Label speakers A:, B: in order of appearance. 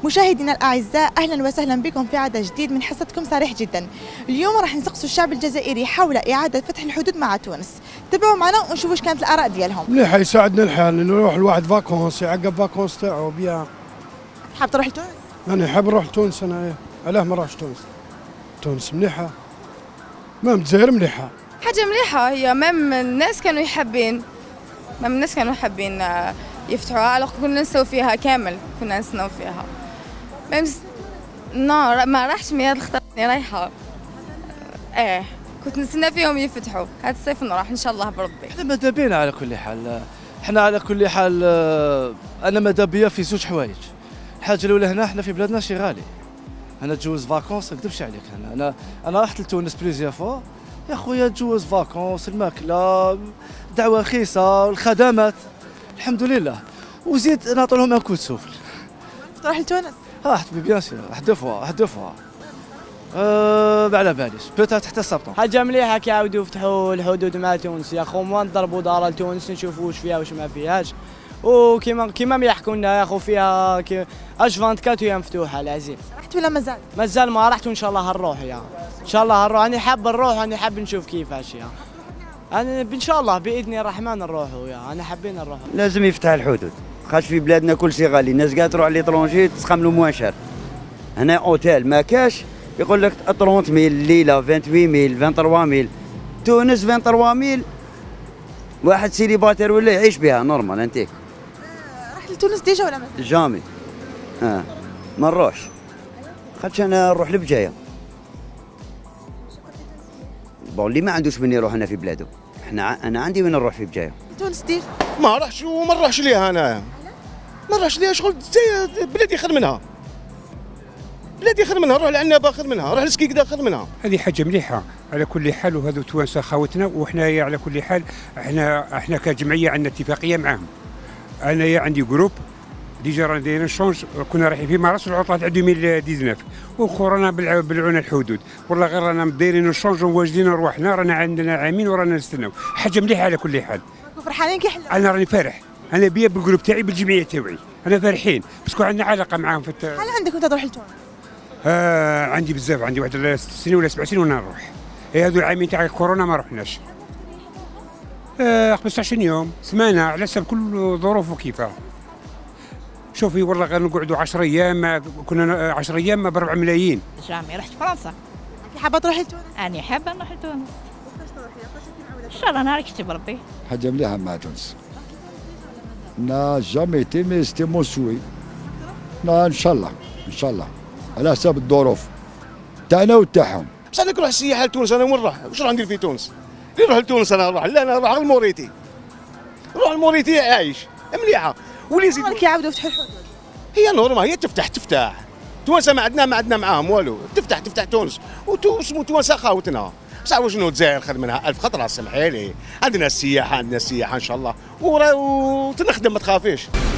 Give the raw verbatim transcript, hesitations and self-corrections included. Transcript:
A: مشاهدينا الأعزاء، أهلا وسهلا بكم في عدد جديد من حصتكم صريح جدا. اليوم راح نسقسوا الشعب الجزائري حول إعادة فتح الحدود مع تونس. تابعوا معنا ونشوفوا ايش كانت الآراء ديالهم.
B: مليح، يساعدنا الحال انه يروح الواحد فاكونس يعقب فاكونس تاعو بيان.
A: حاب تروح لتونس؟
B: أنا حاب نروح لتونس. أنا إيه، علاه ما نروحش تونس؟ تونس مليحة، مام الجزائر مليحة،
C: حاجة مليحة هي. مام الناس كانوا يحبين مام الناس كانوا حابين يفتحوها، على كنا نستناو فيها كامل، كنا نستناو فيها. مام نو ما راحش مياد خطرني رايحة. ايه كنت نستنى فيهم يفتحوا. هذا الصيف نروح ان شاء الله بربي.
D: احنا ماذا بينا على كل حال، احنا على كل حال انا ماذا بيا في زوج حوايج. الحاجة الأولى هنا احنا في بلادنا شي غالي. أنا تجوز فاكونس ما نكذبش عليك، أنا أنا أنا رحت لتونس بليزيور فوا يا خويا، تجوز فاكونس، الماكلة، دعوة رخيصة، الخدمات الحمد لله، وزيد نعطي لهم ان كو سوفل.
A: تروح لتونس؟
D: اه بيان سور، واحد دو فوا واحد دو فوا أه ما على باليش، بوتات حتى سبتمبر.
E: حاجة مليحة كي يعاودوا يفتحوا الحدود مع تونس يا خو، ما نضربوا دار لتونس نشوفوا واش فيها واش ما فيهاش. وكيما كيما ما يحكوا لنا يا خو فيها كي اش أربعة وعشرين وهي مفتوحه العزيز.
A: رحت ولا مازال؟
E: مازال ما رحت، وان شاء الله هنروح يا ان شاء الله هنروح. انا حاب نروح، انا حاب نشوف كيفاش يا انا ان شاء الله باذن الرحمن نروحوا يا انا حابين نروح.
F: لازم يفتح الحدود، خاطش في بلادنا كل شيء غالي، الناس قاعده تروح ليترونجي تسقم له موان شار. هنا اوتيل ما كاش يقول لك ثلاثين ميل الليله، ثمانية وعشرين ميل، ثلاثة وعشرين ميل. تونس ثلاثة وعشرين ميل واحد سيليباتير ولا يعيش بها نورمال. انت
A: رحت لتونس ديجا ولا مازال؟
F: جامي اه ما نروحش، خاطش انا نروح لبجايه. بون اللي ما عندوش وين يروح هنا في بلاده، احنا انا عندي وين نروح في بجايه.
A: تونس ديجا؟
G: ما راحش وما نروحش ليها انا، ما نروحش ليها شغل زي بلادي خير منها، بلادي خير منها، نروح لعنابه خير منها، نروح لسكيكدا خير منها.
H: هذه حاجه مليحه على كل حال، وهذو توانسه خاوتنا، وحنا على كل حال احنا احنا كجمعيه عندنا اتفاقيه معاهم. انا عندي جروب ديجا رانا دايرين شونج، كنا رايحين في مارس العطلات عام ألفين وتسعطاش، وخورانا بالعون الحدود، والله غير رانا دايرين الشونج وواجدين رواحنا، رانا عندنا عامين ورانا نستناو. حاجه مليحه على كل حال.
A: فرحانين كي حنا؟
H: انا راني فرح، انا بيا بالجروب تاعي بالجمعيه تاعي، انا فرحين باسكو عندنا علاقه معاهم في الت...
A: هل عندك وانت تروح لتونس؟
H: آه عندي بزاف، عندي واحد ست سنين ولا سبع سنين وانا نروح. هي هذو العامين تاع الكورونا ما رحناش. آه خمسة عشر يوم، سمانه، على حسب كل ظروفه كيفاه. شوفي والله غير نقعدوا عشرة ايام، كنا عشرة ايام ب أربعة ملايين.
I: جامي رحت فرنسا.
A: انت حابه تروحي لتونس؟
I: أنا حابة نروح لتونس.
A: وقتاش تروحي؟ وقتاش تنعاودي؟
I: إن شاء الله نهار يكتب ربي.
J: حاجة مليحة مع تونس. نا جامي ايتي مي سيتي مون سوي. نا ان شاء الله ان شاء الله على حسب الظروف تاعنا وتاعهم.
G: بس انا نروح السياحه لتونس، انا وين نروح؟ واش راح ندير في تونس؟ اللي نروح لتونس انا نروح، لا انا نروح لموريتي. نروح لموريتي عايش مليحه، واللي يزيد
A: كي يعاودوا يفتحوا الحدود.
G: هي نورمال، هي تفتح تفتح. تونس ما عندنا ما عندنا معاهم والو، تفتح تفتح تونس، وتونس تونس خاوتنا. بصح واش شنو الجزائر خير منها ألف خطره، سمحي لي. عندنا السياحه، عندنا السياحه ان شاء الله، وتنخدم ما تخافيش.